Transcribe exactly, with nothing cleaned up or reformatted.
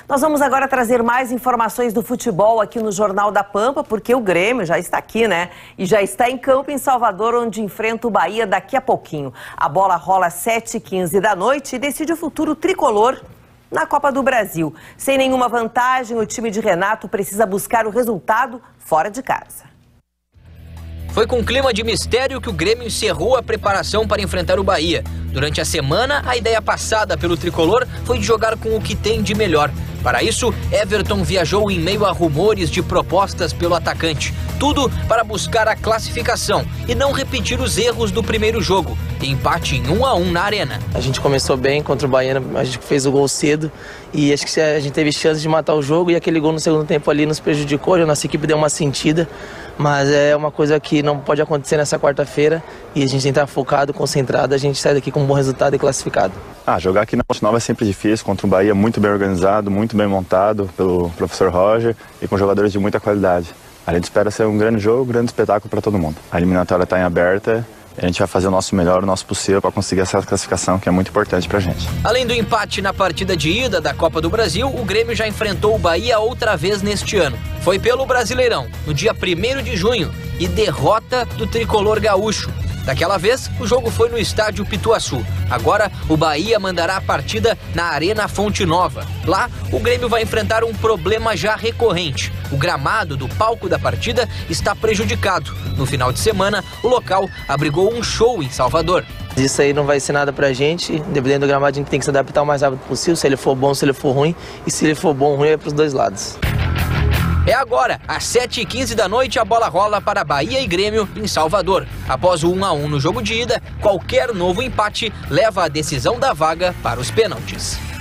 Nós vamos agora trazer mais informações do futebol aqui no Jornal da Pampa, porque o Grêmio já está aqui, né? E já está em campo em Salvador, onde enfrenta o Bahia daqui a pouquinho. A bola rola às sete e quinze da noite e decide o futuro tricolor na Copa do Brasil. Sem nenhuma vantagem, o time de Renato precisa buscar o resultado fora de casa. Foi com clima de mistério que o Grêmio encerrou a preparação para enfrentar o Bahia. Durante a semana, a ideia passada pelo tricolor foi de jogar com o que tem de melhor. Para isso, Everton viajou em meio a rumores de propostas pelo atacante. Tudo para buscar a classificação e não repetir os erros do primeiro jogo. Empate em um a um na Arena. A gente começou bem contra o Bahia, a gente fez o gol cedo e acho que a gente teve chance de matar o jogo, e aquele gol no segundo tempo ali nos prejudicou. A nossa equipe deu uma sentida, mas é uma coisa que não pode acontecer nessa quarta-feira e a gente tem que estar focado, concentrado, a gente sai daqui com um bom resultado e classificado. Ah, jogar aqui na Fonte Nova é sempre difícil, contra um Bahia muito bem organizado, muito bem montado pelo professor Roger e com jogadores de muita qualidade. A gente espera ser um grande jogo, um grande espetáculo para todo mundo. A eliminatória está em aberta. A gente vai fazer o nosso melhor, o nosso possível para conseguir essa classificação, que é muito importante pra gente. Além do empate na partida de ida da Copa do Brasil, o Grêmio já enfrentou o Bahia outra vez neste ano. Foi pelo Brasileirão, no dia primeiro de junho, e derrota do tricolor gaúcho. Daquela vez, o jogo foi no estádio Pituaçu. Agora, o Bahia mandará a partida na Arena Fonte Nova. Lá, o Grêmio vai enfrentar um problema já recorrente. O gramado do palco da partida está prejudicado. No final de semana, o local abrigou um show em Salvador. Isso aí não vai ser nada pra gente. Dependendo do gramado, a gente tem que se adaptar o mais rápido possível. Se ele for bom, se ele for ruim. E se ele for bom ou ruim, é pros dois lados. É agora, às sete e quinze da noite, a bola rola para Bahia e Grêmio em Salvador. Após o um a um no jogo de ida, qualquer novo empate leva a decisão da vaga para os pênaltis.